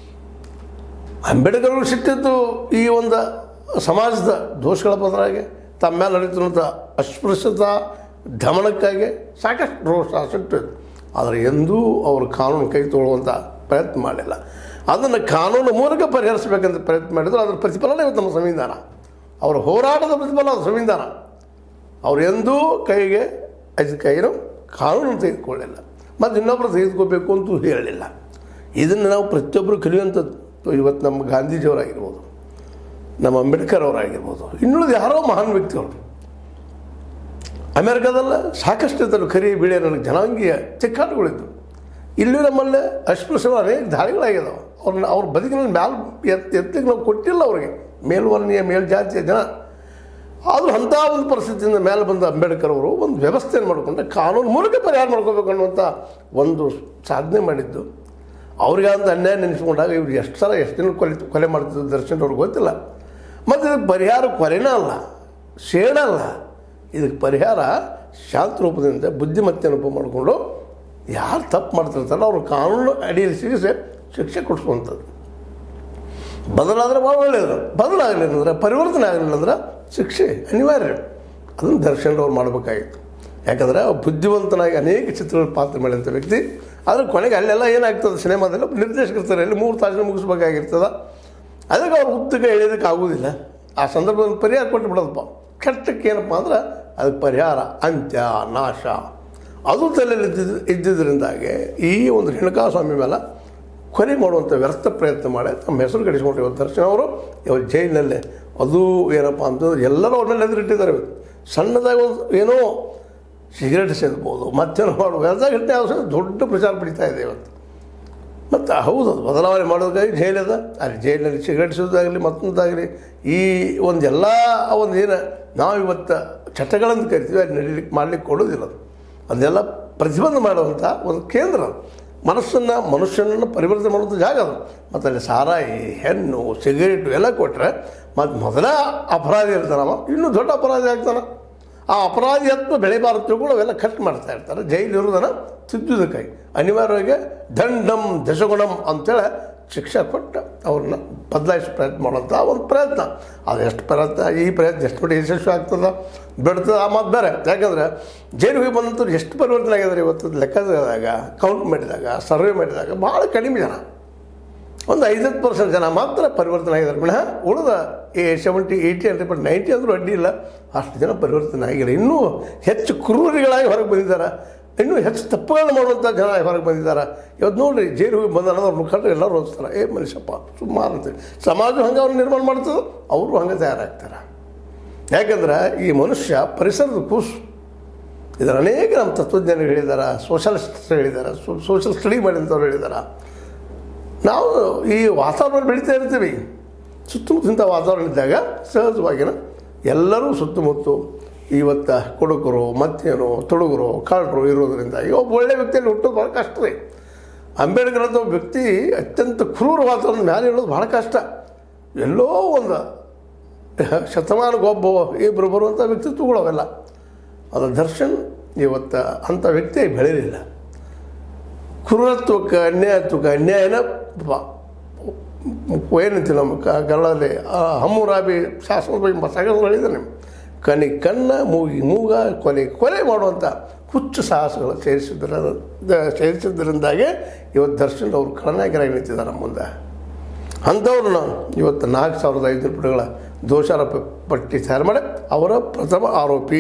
ಅಂಬೇಡ್ಕರ್ ಅವರು ಸಿಟ್ಟಿದ್ದು ಈ ಒಂದು ಸಮಾಜದ ದೋಷಗಳ ಬದಲಾಗಿ ತಮ್ಮ ಮೇಲೆ ನಡೀತಿರುವಂಥ ಅಸ್ಪೃಶ್ಯತಾ ದಮನಕ್ಕಾಗಿ ಸಾಕಷ್ಟು ರೋಷ ಸಿಟ್ಟು. ಆದರೆ ಎಂದೂ ಅವರು ಕಾನೂನು ಕೈ ತೊಗೊಳ್ಳುವಂಥ ಪ್ರಯತ್ನ ಮಾಡಲಿಲ್ಲ. ಅದನ್ನು ಕಾನೂನು ಮೂಲಕ ಪರಿಹರಿಸಬೇಕಂತ ಪ್ರಯತ್ನ ಮಾಡಿದ್ರು. ಅದರ ಪ್ರತಿಫಲನೇ ಇವತ್ತು ನಮ್ಮ ಸಂವಿಧಾನ, ಅವರ ಹೋರಾಟದ ಪ್ರತಿಫಲ ಅದು ಸಂವಿಧಾನ. ಅವರು ಎಂದೂ ಕೈಗೆ ಕೈನೂ ಕಾನೂನು ತೆಗೆದುಕೊಳ್ಳಿಲ್ಲ, ಮತ್ತು ಇನ್ನೊಬ್ಬರು ತೆಗೆದುಕೋಬೇಕು ಅಂತೂ ಹೇಳಲಿಲ್ಲ. ಇದನ್ನು ನಾವು ಪ್ರತಿಯೊಬ್ಬರು ಕಲಿಯುವಂಥದ್ದು. ಇವತ್ತು ನಮ್ಮ ಗಾಂಧೀಜಿಯವರಾಗಿರ್ಬೋದು, ನಮ್ಮ ಅಂಬೇಡ್ಕರ್ ಅವರಾಗಿರ್ಬೋದು, ಇನ್ನುಳಿದ ಯಾರೋ ಮಹಾನ್ ವ್ಯಕ್ತಿಗಳು. ಅಮೇರಿಕಾದಲ್ಲ ಸಾಕಷ್ಟು ಇದ್ದರು ಕರಿ ಬಿಳಿ ನನಗೆ ಜನಾಂಗೀಯ ಚಿಕ್ಕಾಟುಗಳಿದ್ದು. ಇಲ್ಲಿ ನಮ್ಮಲ್ಲೇ ಅಸ್ಪೃಶ್ಯಗಳು ಅನೇಕ ದಾಳಿಗಳಾಗಿದ್ದಾವೆ. ಅವ್ರ ಬದುಕಿನಲ್ಲಿ ಎತ್ತಿಗೆ ನಾವು ಕೊಟ್ಟಿಲ್ಲ ಅವ್ರಿಗೆ, ಮೇಲ್ವರ್ಣೀಯ ಮೇಲ್ಜಾತಿಯ ಜನ. ಆದರೂ ಅಂಥ ಒಂದು ಪರಿಸ್ಥಿತಿಯಿಂದ ಮೇಲೆ ಬಂದ ಅಂಬೇಡ್ಕರ್ ಅವರು ಒಂದು ವ್ಯವಸ್ಥೆಯನ್ನು ಮಾಡಿಕೊಂಡ್ರೆ ಕಾನೂನು ಮೂಲಕ ಪರಿಹಾರ ಮಾಡ್ಕೋಬೇಕು ಅನ್ನುವಂಥ ಒಂದು ಸಾಧನೆ ಮಾಡಿದ್ದು. ಅವ್ರಿಗೆ ಅಂತ ಅನ್ಯಾಯ ನೆನೆಸ್ಕೊಂಡಾಗ ಇವ್ರು ಎಷ್ಟು ಸಲ ಎಷ್ಟು ದಿನ ಕೊಲೆ ಮಾಡ್ತಿದ್ದು ದರ್ಶನ್ ಅವ್ರಿಗೆ ಗೊತ್ತಿಲ್ಲ. ಮತ್ತು ಇದಕ್ಕೆ ಪರಿಹಾರ ಕೊಲೆನೇ ಅಲ್ಲ, ಸೇಡಲ್ಲ. ಇದಕ್ಕೆ ಪರಿಹಾರ ಶಾಂತ ರೂಪದಿಂದ ಬುದ್ಧಿಮತ್ತೆಯನ್ನು ಉಪ ಮಾಡಿಕೊಂಡು ಯಾರು ತಪ್ಪು ಮಾಡ್ತಿರ್ತಾರೋ ಅವ್ರು ಕಾನೂನು ಅಡಿಯಲ್ಲಿ ಸಿಗಿಸಿ ಶಿಕ್ಷೆ ಕೊಡಿಸುವಂಥದ್ದು. ಬದಲಾದರೆ ಭಾಳ ಒಳ್ಳೆಯದು. ಬದಲಾಗಲಿಲ್ಲ ಅಂದ್ರೆ, ಪರಿವರ್ತನೆ ಆಗಲಿಲ್ಲ ಅಂದ್ರೆ ಶಿಕ್ಷೆ ಅನಿವಾರ್ಯ. ಅದನ್ನು ದರ್ಶನ್ ಅವ್ರು ಮಾಡಬೇಕಾಗಿತ್ತು. ಯಾಕಂದರೆ ಬುದ್ಧಿವಂತನಾಗಿ ಅನೇಕ ಚಿತ್ರಗಳು ಪಾತ್ರ ಮಾಡಿದಂಥ ವ್ಯಕ್ತಿ. ಆದರೆ ಕೊನೆಗೆ ಅಲ್ಲೆಲ್ಲ ಏನಾಗ್ತದೆ, ಸಿನಿಮಾದಲ್ಲಿ ನಿರ್ದೇಶಕರ್ತಾರೆ ಅಲ್ಲಿ 3 ತಾಸಿನ ಮುಗಿಸ್ಬೇಕಾಗಿರ್ತದೆ. ಅದಕ್ಕೆ ಅವ್ರು ಉದ್ದಕ್ಕೆ ಎಳೆಯೋದಕ್ಕೆ ಆಗೋದಿಲ್ಲ. ಆ ಸಂದರ್ಭದಲ್ಲಿ ಪರಿಹಾರ ಕೊಟ್ಟು ಬಿಡೋದಪ್ಪ. ಕೆಟ್ಟಕ್ಕೆ ಏನಪ್ಪ ಅಂದ್ರೆ ಅದಕ್ಕೆ ಪರಿಹಾರ ಅಂತ್ಯ, ನಾಶ ಅದು ತಲೆಯಲ್ಲಿ ಇದ್ದಿದ್ದರಿಂದಾಗಿ ಈ ಒಂದು ರೇಣುಕಾಸ್ವಾಮಿ ಮೇಲೆ ಕೊಲೆ ಮಾಡುವಂಥ ವ್ಯರ್ಥ ಪ್ರಯತ್ನ ಮಾಡಿ ತಮ್ಮ ಹೆಸರು ಗಳಿಸ್ಕೊಂಡು ಇವತ್ತು ದರ್ಶನ್ ಅವರು ಇವತ್ತು ಜೈಲಿನಲ್ಲೇ ಅದು ಏನಪ್ಪ ಅಂತಂದ್ರೆ ಎಲ್ಲರೂ ಅವ್ರ ಮೇಲೆ ಎದುರಿಟ್ಟಿದ್ದಾರೆ. ಸಣ್ಣದಾಗಿ ಒಂದು ಏನೋ ಸಿಗರೇಟ್ ಸೇದ್ಬೋದು, ಮತ್ತೇನೋ ಮಾಡುವ ಎಲ್ಲ ಘಟನೆ ಅವಶ್ಯ ದೊಡ್ಡ ಪ್ರಚಾರ ಪಡಿತಾ ಇದೆ ಇವತ್ತು. ಮತ್ತು ಹೌದು, ಅದು ಬದಲಾವಣೆ ಮಾಡೋದಕ್ಕಾಗಿ ಜೈಲದ ಅಲ್ಲಿ ಜೈಲಿನಲ್ಲಿ ಸಿಗರೇಟ್ ಸೇದೋದಾಗಲಿ ಮತ್ತೊಂದಾಗಲಿ ಈ ಒಂದು ಎಲ್ಲ ಒಂದು ಏನು ನಾವು ಇವತ್ತು ಚಟಗಳನ್ನು ಕರಿತೀವಿ ಅದು ನಡೀಲಿಕ್ಕೆ ಮಾಡಲಿಕ್ಕೆ ಕೊಡೋದಿಲ್ಲ. ಅದನ್ನೆಲ್ಲ ಪ್ರತಿಬಂಧ ಮಾಡುವಂಥ ಒಂದು ಕೇಂದ್ರ, ಮನುಷ್ಯನನ್ನು ಪರಿವರ್ತನೆ ಮಾಡುವಂಥ ಜಾಗ ಅದು. ಮತ್ತು ಅಲ್ಲಿ ಸಾರಾಯಿ, ಹೆಣ್ಣು, ಸಿಗರೇಟು ಎಲ್ಲ ಕೊಟ್ಟರೆ ಮತ್ತು ಮೊದಲ ಅಪರಾಧಿ ಇರ್ತಾನವ, ಇನ್ನೂ ದೊಡ್ಡ ಅಪರಾಧಿ ಆಗ್ತಾನೆ. ಆ ಅಪರಾಧಿಯತ್ವ ಬೆಳೆಬಾರದು ಕೂಡ ಅವೆಲ್ಲ ಖರ್ಚು ಮಾಡ್ತಾ ಇರ್ತಾರೆ. ಜೈಲಿರುವುದನ್ನು ತಿದ್ದುದಕ್ಕಾಗಿ ಅನಿವಾರ್ಯವಾಗಿ ದಂಡಂ ದಶಗುಣಂ ಅಂತೇಳಿ ಶಿಕ್ಷೆ ಕೊಟ್ಟು ಅವ್ರನ್ನ ಬದಲಾಯಿಸೋ ಪ್ರಯತ್ನ ಮಾಡುವಂಥ ಒಂದು ಪ್ರಯತ್ನ. ಅದು ಎಷ್ಟು ಪ್ರಯತ್ನ, ಈ ಪ್ರಯತ್ನ ಎಷ್ಟು ಮಟ್ಟಿಗೆ ಯಶಸ್ವಿ ಆಗ್ತದೆ ಬಿಡ್ತದೆ ಆ ಮಾತು ಬೇರೆ. ಯಾಕಂದರೆ ಜೈಲಿಗೆ ಹೋಗಿ ಬಂದಂಥವ್ರು ಎಷ್ಟು ಪರಿವರ್ತನೆ ಆಗಿದ್ದಾರೆ ಇವತ್ತು ಲೆಕ್ಕದಾಗ ಕೌಂಟ್ ಮಾಡಿದಾಗ ಸರ್ವೆ ಮಾಡಿದಾಗ ಭಾಳ ಕಡಿಮೆ ಜನ, ಒಂದು 50% ಜನ ಮಾತ್ರ ಪರಿವರ್ತನೆ ಆಗಿದ್ದಾರೆ ವಿನಃ ಉಳಿದ 70, 80, 100%, 90 ಅಂದರೂ ಅಡ್ಡಿ ಇಲ್ಲ. ಅಷ್ಟು ಜನ ಪರಿವರ್ತನೆ ಆಗಿಲ್ಲ. ಇನ್ನೂ ಹೆಚ್ಚು ಕ್ರೂರಿಗಳಾಗಿ ಹೊರಗೆ ಬಂದಿದ್ದಾರೆ, ಇನ್ನೂ ಹೆಚ್ಚು ತಪ್ಪುಗಳನ್ನು ಮಾಡುವಂಥ ಜನ ಹೊರಗೆ ಬಂದಿದ್ದಾರೆ. ಇವತ್ತು ನೋಡಿರಿ ಜೈಲಿಗೆ ಹೋಗಿ ಬಂದ ಅವ್ರ ಮುಖಂಡರು ಎಲ್ಲರೂ ಓದಿಸ್ತಾರೆ, ಮನುಷ್ಯಪ್ಪ ಸುಮಾರು ಅಂತೇಳಿ. ಸಮಾಜ ಹಂಗೆ ಅವ್ರು ನಿರ್ಮಾಣ ಮಾಡ್ತದೆ, ಅವರು ಹಂಗೆ ತಯಾರಾಗ್ತಾರೆ. ಯಾಕಂದ್ರೆ ಈ ಮನುಷ್ಯ ಪರಿಸರದ ಕೂಸು. ಇದರ ಅನೇಕ ನಮ್ಮ ತತ್ವಜ್ಞಾನಿಗಳು ಹೇಳಿದ್ದಾರೆ, ಸೋಷಲಿಸ್ಟ್ ಹೇಳಿದ್ದಾರೆ, ಸೋಷಲ್ ಸ್ಟಡಿ ಮಾಡಿದಂಥವ್ರು ಹೇಳಿದ್ದಾರೆ. ನಾವು ಈ ವಾತಾವರಣ ಬೆಳೀತಾ ಇರ್ತೀವಿ, ಸುತ್ತಮುತ್ತ ವಾತಾವರಣ ಇದ್ದಾಗ ಸಹಜವಾಗಿನ ಎಲ್ಲರೂ ಸುತ್ತಮುತ್ತ ಇವತ್ತು ಕೊಡುಕರು ಮತ್ತೇನು ತುಡುಗರು ಕಳ್ಳರು ಇರೋದರಿಂದ ಒಬ್ಬ ಒಳ್ಳೆಯ ವ್ಯಕ್ತಿಯಲ್ಲಿ ಹುಟ್ಟೋದು ಭಾಳ ಕಷ್ಟ ರೀ. ಅಂಬೇಡ್ಕರ್ ಅಂತ ಒಬ್ಬ ವ್ಯಕ್ತಿ ಅತ್ಯಂತ ಕ್ರೂರ ವಾತಾವರಣದ ಮೇಲೆ ಹೇಳೋದು ಭಾಳ ಕಷ್ಟ. ಎಲ್ಲೋ ಒಂದು ಶತಮಾನಕ್ಕೊಬ್ಬ ಇಬ್ಬರು ಬರುವಂಥ ವ್ಯಕ್ತಿತ್ವಗಳು ಅವೆಲ್ಲ. ಅದು ದರ್ಶನ್ ಇವತ್ತು ಅಂಥ ವ್ಯಕ್ತಿಯಾಗಿ ಬೆಳೆಯಲಿಲ್ಲ. ಕ್ರೂರತ್ವಕ್ಕೆ ಅನ್ಯಾಯನ ಏನಂತೀವಿ ನಮ್ಮ ಕನ್ನಡದಲ್ಲಿ ಹಮ್ಮುರಾಬಿ ಶಾಸನದ ಬಗ್ಗೆ ಸಾಗರ ಹೇಳಿದ್ದಾನೆ. ಕಣ್ಣ ಮೂಗ ಕೊಲೆ ಮಾಡುವಂಥ ಹುಚ್ಚು ಸಾಹಸಗಳು ಸೇರಿಸಿದ್ದರಿಂದಾಗೆ ಇವತ್ತು ದರ್ಶನ್ ಅವರು ಖಳನಾಯಕರಾಗಿ ನಿಂತಿದ್ದಾರೆ ನಮ್ಮ ಮುಂದೆ. ಅಂಥವ್ರನ್ನ ಇವತ್ತು 4500 ಪುಟಗಳ ದೋಷಾರೋಪ ಪಟ್ಟಿ ತಯಾರು ಮಾಡಿ ಅವರ ಪ್ರಥಮ ಆರೋಪಿ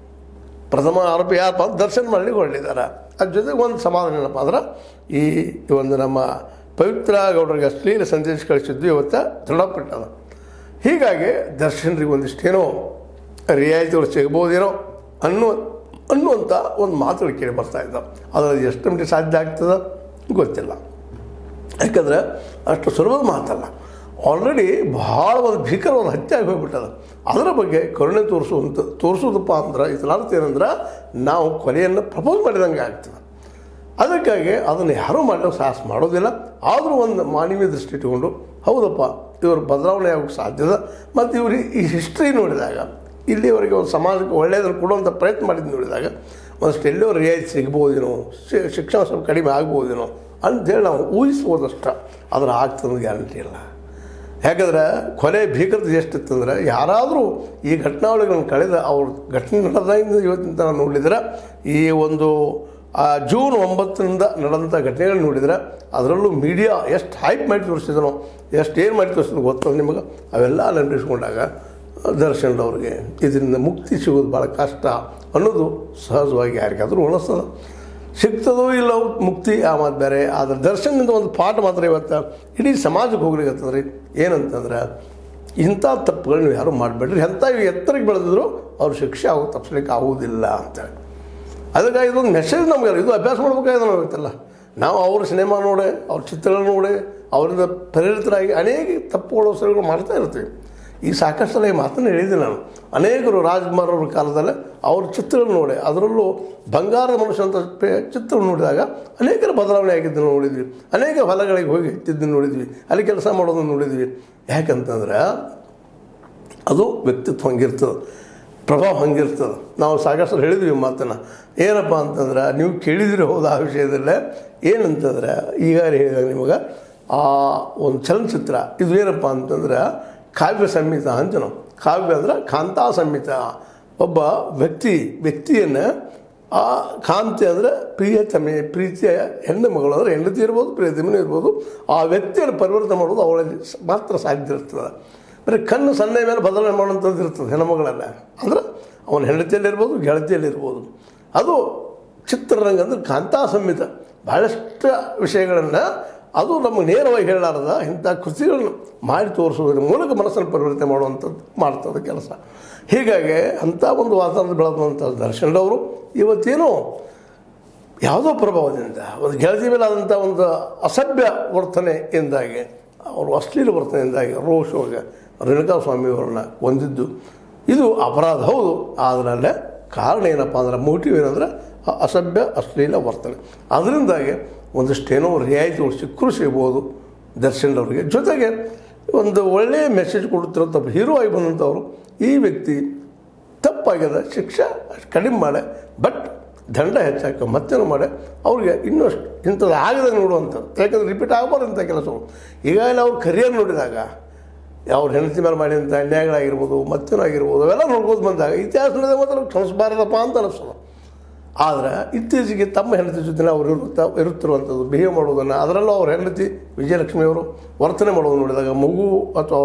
ಯಾರಪ್ಪ ದರ್ಶನ್ ಮಾಡಲಿಕ್ಕೆ ಹೊರಟಿದ್ದಾರೆ. ಅದ್ರ ಜೊತೆಗೆ ಒಂದು ಸಮಾಧಾನ ಏನಪ್ಪ ಅಂದ್ರೆ ಈ ಒಂದು ನಮ್ಮ ಪವಿತ್ರ ಗೌಡರಿಗೆ ಅಶ್ಲೀಲ ಸಂದೇಶ ಕಳಿಸಿದ್ದು ಇವತ್ತು ದೃಢಪಟ್ಟದ. ಹೀಗಾಗಿ ದರ್ಶನ್ರಿಗೆ ಒಂದಿಷ್ಟೇನೋ ರಿಯಾಯಿತಿಗಳು ಸಿಗ್ಬೋದೇನೋ ಅನ್ನುವಂಥ ಒಂದು ಮಾತುಗಳು ಕೇಳಿ ಬರ್ತಾ ಇದ್ದಾವೆ. ಅದರಲ್ಲಿ ಎಷ್ಟು ಮಟ್ಟಿಗೆ ಸಾಧ್ಯ ಆಗ್ತದೆ ಗೊತ್ತಿಲ್ಲ. ಯಾಕಂದರೆ ಅಷ್ಟು ಸುಲಭದ ಮಾತಲ್ಲ. ಆಲ್ರೆಡಿ ಭಾಳ ಒಂದು ಭೀಕರವಾದ ಹತ್ಯೆ ಆಗಿ ಹೋಗ್ಬಿಟ್ಟದ. ಅದರ ಬಗ್ಗೆ ಕರುಣೆ ತೋರಿಸೋದಪ್ಪ ಅಂದ್ರೆ ಇದರ ಅರ್ಥ ಏನಂದ್ರೆ ನಾವು ಕೊಲೆಯನ್ನು ಪ್ರಪೋಸ್ ಮಾಡಿದಂಗೆ ಆಗ್ತದೆ. ಅದಕ್ಕಾಗಿ ಅದನ್ನು ಯಾರೂ ಮಾಡಲಿಕ್ಕೆ ಸಾಹಸ ಮಾಡೋದಿಲ್ಲ. ಆದರೂ ಒಂದು ಮಾನವೀಯ ದೃಷ್ಟಿ ಇಟ್ಟುಕೊಂಡು ಹೌದಪ್ಪ ಇವರು ಬದಲಾವಣೆ ಆಗೋಕ್ಕೆ ಸಾಧ್ಯದ. ಮತ್ತು ಇವರು ಈ ಹಿಸ್ಟ್ರಿ ನೋಡಿದಾಗ ಇಲ್ಲಿವರೆಗೆ ಒಂದು ಸಮಾಜಕ್ಕೆ ಒಳ್ಳೆಯದನ್ನು ಕೊಡುವಂಥ ಪ್ರಯತ್ನ ಮಾಡಿದ್ದು ನೋಡಿದಾಗ ಒಂದಷ್ಟು ಎಲ್ಲೋ ರಿಯಾಯಿತಿ ಸಿಗ್ಬೋದೇನೋ, ಶಿಕ್ಷಣ ಸ್ವಲ್ಪ ಕಡಿಮೆ ಆಗ್ಬೋದೇನೋ ಅಂಥೇಳಿ ನಾವು ಊಹಿಸ್ಬೋದಷ್ಟು. ಅದರ ಆಗ್ತದೆ ಗ್ಯಾರಂಟಿ ಇಲ್ಲ. ಯಾಕಂದ್ರೆ ಕೊಲೆ ಭೀಕರತೆ ಎಷ್ಟಿತ್ತಂದ್ರೆ ಯಾರಾದರೂ ಈ ಘಟನಾವಳಿಗಳನ್ನು ಕಳೆದ ಅವ್ರ ಘಟನೆ ನಡೆದಾಗಿಂದ ಇವತ್ತಿನ ತನಕ ನೋಡಿದ್ರೆ ಈ ಒಂದು ಜೂನ್ 9ರಿಂದ ನಡೆದಂಥ ಘಟನೆಗಳನ್ನ ನೋಡಿದ್ರೆ ಅದರಲ್ಲೂ ಮೀಡಿಯಾ ಎಷ್ಟು ಹೈಪ್ ಮಾಡಿ ತೋರಿಸಿದನೋ, ಏನು ಮಾಡಿ ತೋರಿಸಿದ್ರು ಗೊತ್ತಲ್ಲ ನಿಮಗೆ. ಅವೆಲ್ಲ ನೆನಪಿಸ್ಕೊಂಡಾಗ ದರ್ಶನ್ ಅವ್ರಿಗೆ ಇದರಿಂದ ಮುಕ್ತಿ ಸಿಗೋದು ಭಾಳ ಕಷ್ಟ ಅನ್ನೋದು ಸಹಜವಾಗಿ ಯಾರಿಗಾದರೂ ಅನಿಸ್ತದೆ. ಸಿಗ್ತದೋ ಇಲ್ಲ ಮುಕ್ತಿ ಆ ಮಾತು ಬೇರೆ. ಆದರೆ ದರ್ಶನದಿಂದ ಒಂದು ಪಾಠ ಮಾತ್ರ ಇವತ್ತು ಇಡೀ ಸಮಾಜಕ್ಕೆ ಹೋಗ್ಲಿಕ್ಕಂತಂದ್ರೆ ಏನಂತಂದ್ರೆ ಇಂಥ ತಪ್ಪುಗಳನ್ನ ಯಾರು ಮಾಡಬೇಡ್ರಿ. ಎಂಥ ಎತ್ತರಕ್ಕೆ ಬೆಳೆದಿದ್ರು ಅವ್ರ ಶಿಕ್ಷೆ ತಪ್ಪಿಸ್ಲಿಕ್ಕೆ ಆಗೋದಿಲ್ಲ ಅಂತೇಳಿ. ಅದಕ್ಕಾಗಿ ಇದೊಂದು ಮೆಸೇಜ್ ನಮಗೆ ಇದು ಅಭ್ಯಾಸ ಮಾಡ್ಬೇಕಾಗಿದೆ ನಾವಿತ್ತಲ್ಲ. ನಾವು ಅವ್ರ ಸಿನಿಮಾ ನೋಡಿ, ಅವ್ರ ಚಿತ್ರಗಳನ್ನ ನೋಡಿ, ಅವರಿಂದ ಪ್ರೇರಿತರಾಗಿ ಅನೇಕ ತಪ್ಪುಗಳು ಸರಿಗಳು ಮಾಡ್ತಾ ಇರ್ತೀವಿ. ಈಗ ಸಾಕಷ್ಟು ಸಲ ಈ ಮಾತನ್ನು ಹೇಳಿದ್ದೀನಿ ನಾನು. ಅನೇಕರು ರಾಜ್ಕುಮಾರ್ ಅವ್ರ ಕಾಲದಲ್ಲಿ ಅವ್ರ ಚಿತ್ರಗಳು ನೋಡಿ, ಅದರಲ್ಲೂ ಬಂಗಾರದ ಮನುಷ್ಯ ಅಂತ ಚಿತ್ರ ನೋಡಿದಾಗ ಅನೇಕರ ಬದಲಾವಣೆ ಆಗಿದ್ದನ್ನು ನೋಡಿದ್ವಿ. ಅನೇಕ ಹೊಲಗಳಿಗೆ ಹೋಗಿ ಎತ್ತಿದ್ದನ್ನು ನೋಡಿದ್ವಿ, ಅಲ್ಲಿ ಕೆಲಸ ಮಾಡೋದನ್ನು ನೋಡಿದ್ವಿ. ಯಾಕಂತಂದ್ರೆ ಅದು ವ್ಯಕ್ತಿತ್ವ ಹಂಗಿರ್ತದೆ, ಪ್ರಭಾವ ಹಂಗಿರ್ತದೆ. ನಾವು ಸಾಕಷ್ಟು ಹೇಳಿದ್ವಿ ಮಾತನ್ನು. ಏನಪ್ಪ ಅಂತಂದ್ರೆ ನೀವು ಕೇಳಿದಿರಿ ಹೌದು ಆ ವಿಷಯದಲ್ಲೇ. ಏನಂತಂದ್ರೆ ಈಗ ಹೇಳಿದಾಗ ನಿಮಗೆ ಆ ಒಂದು ಚಲನಚಿತ್ರ ಇದು ಏನಪ್ಪ ಅಂತಂದ್ರೆ ಕಾವ್ಯ ಸಂಹಿತ ಅಂತ ನಾವು. ಕಾವ್ಯ ಅಂದ್ರೆ ಕಾಂತಾ ಸಂಹಿತ. ಒಬ್ಬ ವ್ಯಕ್ತಿಯನ್ನು ಆ ಕಾಂತಿ ಅಂದರೆ ಪ್ರೀತಿಯ ಹೆಣ್ಣು ಮಗಳು ಅಂದರೆ ಹೆಂಡತಿ ಇರ್ಬೋದು, ಪ್ರಿಯತಮನೂ ಇರ್ಬೋದು. ಆ ವ್ಯಕ್ತಿಯನ್ನು ಪರಿವರ್ತನೆ ಮಾಡೋದು ಅವಳಲ್ಲಿ ಮಾತ್ರ ಸಾಧ್ಯ ಇರ್ತದೆ. ಬರೀ ಕಣ್ಣು ಸನ್ನೆ ಮೇಲೆ ಬದಲಾವಣೆ ಮಾಡುವಂಥದ್ದು ಇರ್ತದೆ ಹೆಣ್ಣುಮಗಳೆಲ್ಲ. ಅಂದ್ರೆ ಅವನ ಹೆಂಡತಿಯಲ್ಲಿರ್ಬೋದು, ಗೆಳತಿಯಲ್ಲಿರ್ಬೋದು. ಅದು ಚಿತ್ರರಂಗ ಅಂದರೆ ಕಾಂತಾ ಸಂಹಿತ. ಭಾಳಷ್ಟು ವಿಷಯಗಳನ್ನು ಅದು ನಮಗೆ ನೇರವಾಗಿ ಹೇಳಲಾರದ ಇಂಥ ಕೃತಿಗಳನ್ನು ಮಾಡಿ ತೋರಿಸೋದ್ರ ಮೂಲಕ ಮನಸ್ಸನ್ನು ಪರಿವರ್ತನೆ ಮಾಡುವಂಥದ್ದು ಮಾಡ್ತದೆ ಕೆಲಸ. ಹೀಗಾಗಿ ಅಂಥ ಒಂದು ವಾತಾವರಣ ಬೆಳೆದಂಥ ದರ್ಶನರವರು ಇವತ್ತೇನೋ ಯಾವುದೋ ಪ್ರಭಾವದಿಂದ ಒಂದು ಗೆಳತಿ ಮೇಲೆ ಆದಂಥ ಒಂದು ಅಸಭ್ಯ ವರ್ತನೆಯಿಂದಾಗಿ ಅವರು ಅಶ್ಲೀಲ ವರ್ತನೆಯಿಂದಾಗಿ ರೋಷವಾಗಿ ರೇಣುಕಾಸ್ವಾಮಿಯವರನ್ನ ಹೊಂದಿದ್ದು ಇದು ಅಪರಾಧ ಹೌದು. ಅದರಲ್ಲೇ ಕಾರಣ ಏನಪ್ಪ ಅಂದ್ರೆ ಮೋಟಿವ್ ಏನಂದ್ರೆ ಅಸಭ್ಯ ಅಶ್ಲೀಲ ವರ್ತನೆ. ಅದರಿಂದಾಗಿ ಒಂದಷ್ಟೇನೋ ರಿಯಾಯಿತಿಗಳು ಸಿಕ್ಕರೂ ಸಿಗ್ಬೋದು ದರ್ಶನರವರಿಗೆ. ಜೊತೆಗೆ ಒಂದು ಒಳ್ಳೆಯ ಮೆಸೇಜ್ ಕೊಡುತ್ತಿರೋ ಹೀರೋ ಆಗಿ ಬಂದಂಥವ್ರು ಈ ವ್ಯಕ್ತಿ ತಪ್ಪಾಗ್ಯದ, ಶಿಕ್ಷೆ ಕಡಿಮೆ ಮಾಡಿ ಬಟ್ ದಂಡ ಹೆಚ್ಚಾಕ ಮತ್ತೇನು ಮಾಡಿ ಅವ್ರಿಗೆ ಇನ್ನಷ್ಟು ಇಂಥದ್ದು ಆಗದೆ ನೋಡುವಂಥದ್ದು. ಯಾಕಂದರೆ ರಿಪೀಟ್ ಆಗಬಾರ್ದಂಥ ಕೆಲಸಗಳು. ಈಗಾಗಲೇ ಅವ್ರ ಕರಿಯರ್ ನೋಡಿದಾಗ ಅವ್ರ ಹೆಂಡತಿ ಮೇಲೆ ಮಾಡಿದಂಥ ಅನ್ಯಾಯಗಳಾಗಿರ್ಬೋದು ಮತ್ತೇನೋ ಆಗಿರ್ಬೋದು ಅವೆಲ್ಲ ನೋಡ್ಬೋದು ಬಂದಾಗ ಇತಿಹಾಸ ನೋಡಿದಾಗ ಮಾತ್ರ ಕ್ಷಮಿಸಬಾರದಪ್ಪ ಅಂತ ಅನಿಸ್ತದೆ. ಆದರೆ ಇತ್ತೀಚೆಗೆ ತಮ್ಮ ಹೆಂಡತಿ ಜೊತೆ ಅವರು ಇರುತ್ತಿರುವಂಥದ್ದು ಬಿಹೇವ್ ಮಾಡೋದನ್ನು, ಅದರಲ್ಲೂ ಅವ್ರ ಹೆಂಡತಿ ವಿಜಯಲಕ್ಷ್ಮಿಯವರು ವರ್ತನೆ ಮಾಡೋದು ನೋಡಿದಾಗ, ಮಗು ಅಥವಾ